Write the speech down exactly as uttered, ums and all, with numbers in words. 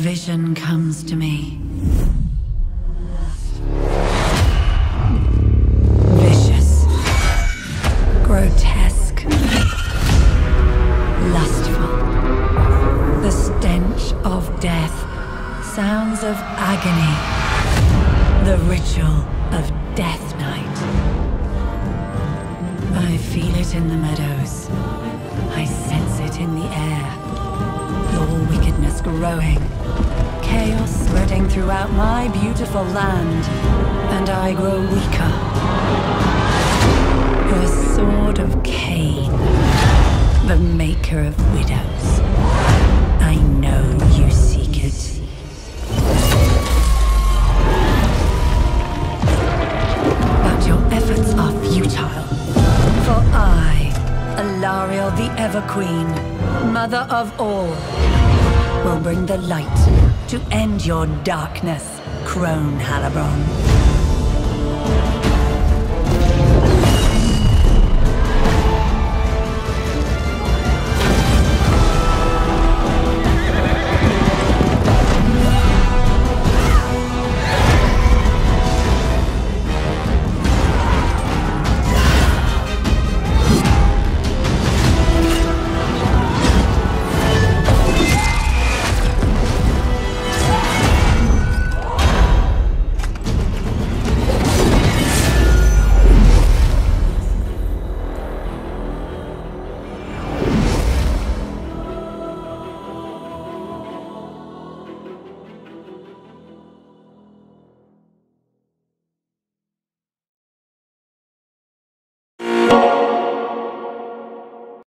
vision comes to me. Vicious. Grotesque. Lustful. The stench of death. Sounds of agony. The ritual of Death Night. I feel it in the meadows. I sense it in the air. Your wickedness growing. Chaos spreading throughout my beautiful land. And I grow weaker. The sword of Cain. The maker of widows. I know you seek it. But your efforts are futile. For I, Alarielle the Everqueen, mother of all, will bring the light to end your darkness, Crone Halibron.